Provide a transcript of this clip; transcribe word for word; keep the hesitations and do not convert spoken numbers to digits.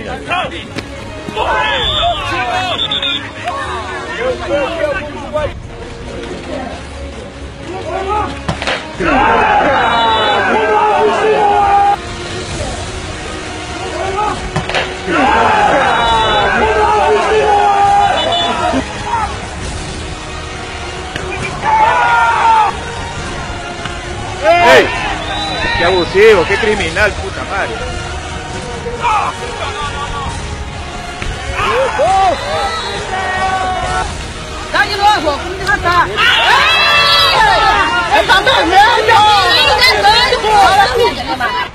¡Ey! ¡Qué abusivo! ¡Qué criminal, puta madre! Dá de novo, vamos derrotar! Ele tá dormindo! Ele tá dormindo!